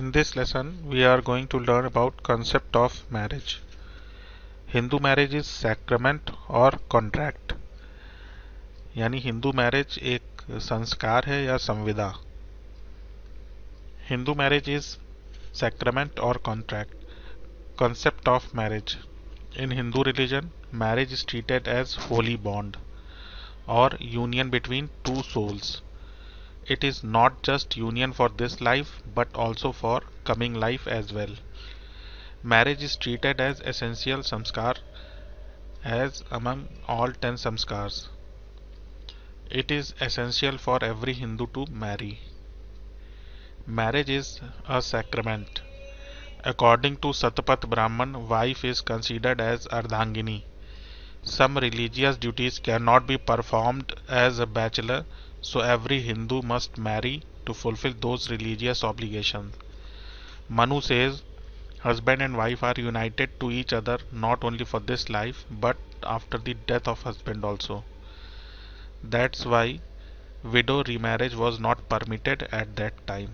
In this lesson, we are going to learn about concept of marriage. Hindu marriage is sacrament और contract. यानी Hindu marriage एक संस्कार है या संविदा. Hindu marriage is sacrament or contract. Concept of marriage. In Hindu religion, marriage is treated as holy bond or union between two souls. It is not just union for this life but also for coming life as well. Marriage is treated as essential samskar as among all 10 samskars. It is essential for every Hindu to marry. Marriage is a sacrament. According to Saptapadi Brahmin, wife is considered as ardhangini. Some religious duties cannot be performed as a bachelor, so every Hindu must marry to fulfill those religious obligations. Manu says, husband and wife are united to each other not only for this life but after the death of husband also. That's why widow remarriage was not permitted at that time.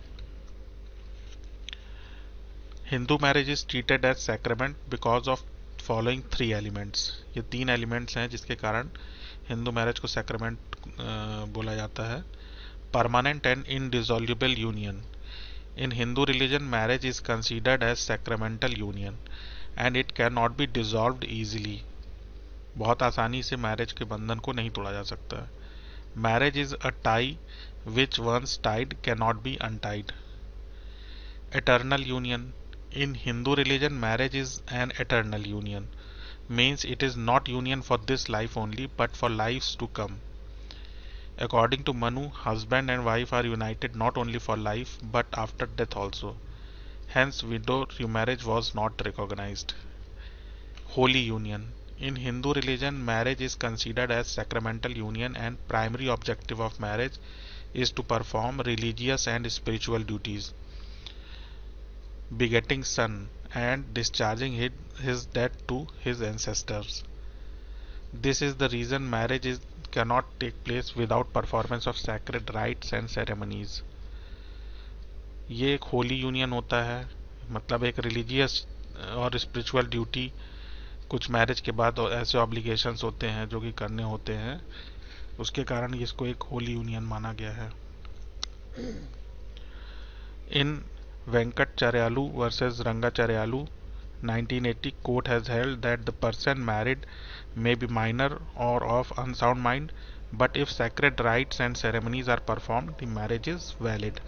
Hindu marriage is treated as sacrament because of following three elements. ये तीन elements हैं जिसके कारण Hindu marriage को sacrament बोला जाता है. Permanent and indissoluble union. In Hindu religion, marriage is considered as sacramental union and it cannot be dissolved easily. बहुत आसानी से मैरिज के बंधन को नहीं तोड़ा जा सकता. Marriage is a tie which once tied cannot be untied. Eternal union. In Hindu religion, marriage is an eternal union. Means it is not union for this life only but for lives to come. According to Manu, husband and wife are united not only for life but after death also. Hence, widow remarriage was not recognized. Holy union. In Hindu religion, marriage is considered as sacramental union and primary objective of marriage is to perform religious and spiritual duties, begetting son and discharging his debt to his ancestors. This is the reason marriage cannot take place without performance of sacred rites and ceremonies. ये एक Holi union होता है, मतलब एक religious और spiritual duty, कुछ marriage के बाद ऐसे ऑब्लिगेशंस होते हैं जो कि करने होते हैं, उसके कारण इसको एक होली यूनियन माना गया है. इन Venkatacharyalu versus Rangacharyalu 1980 court has held that the person married may be minor or of unsound mind, but if sacred rites and ceremonies are performed, the marriage is valid.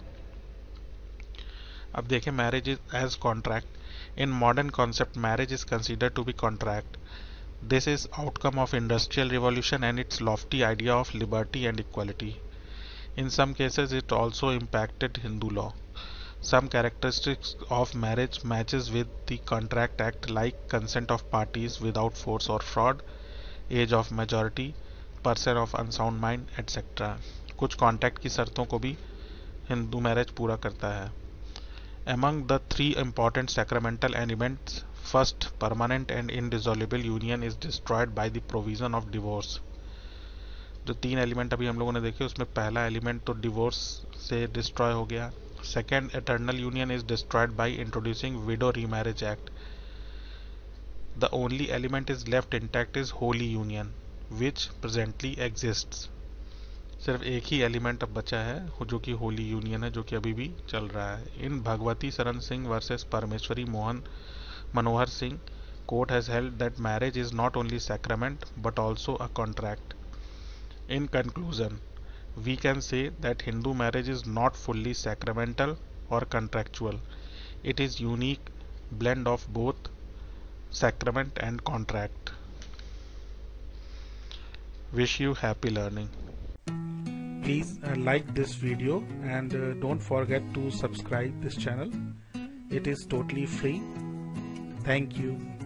अब देखें marriage as contract. In modern concept, marriage is considered to be contract. This is outcome of industrial revolution and its lofty idea of liberty and equality. In some cases, it also impacted Hindu law. Some characteristics of marriage matches with the Contract Act like consent of parties without force or fraud, age of majority, person of unsound mind, etc. कुछ contract की शर्तों को भी Hindu marriage पूरा करता है. Among the three important sacramental elements, first, permanent and indissoluble union is destroyed by the provision of divorce. जो तीन एलिमेंट अभी हम लोगों ने देखे उसमें पहला एलिमेंट तो डिवोर्स से डिस्ट्रॉय हो गया. Second, eternal union is destroyed by introducing Widow Remarriage Act. The only element is left intact is Holy Union, which presently exists. सिर्फ एक ही एलिमेंट अब बचा है जो कि होली यूनियन है, जो कि अभी भी चल रहा है. In Bhagwati Sharan Singh versus Parmeshwari Mohan Manohar Singh, court has held that marriage is not only sacrament but also a contract. In conclusion, we can say that Hindu marriage is not fully sacramental or contractual. It is unique blend of both sacrament and contract. Wish you happy learning. Please like this video and don't forget to subscribe this channel. It is totally free. Thank you.